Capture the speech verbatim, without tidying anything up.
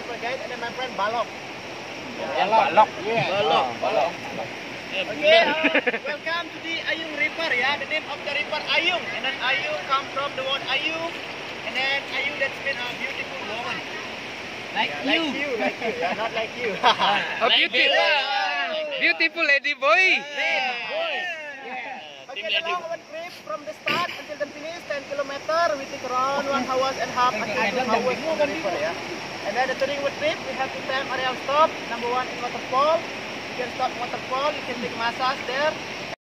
River Gate, and then my friend Balok. Yeah, Balok. Yeah. Balok. Balok. Okay, uh, welcome to the Ayung River. Yeah, the name of the river Ayung, and then Ayung come from the word Ayu, and then Ayu that's mean a beautiful woman. Like Yeah, you. Like you, like you. Yeah, not like you. A beautiful, beautiful lady boy. Yeah. Okay, the long one trip from the start until the finish, ten kilometers. We take around one hours and a half until two hours from the river. Yeah. And then the touring trip, we have to time area of stop. Number one is waterfall. You can stop waterfall. You can take massage there.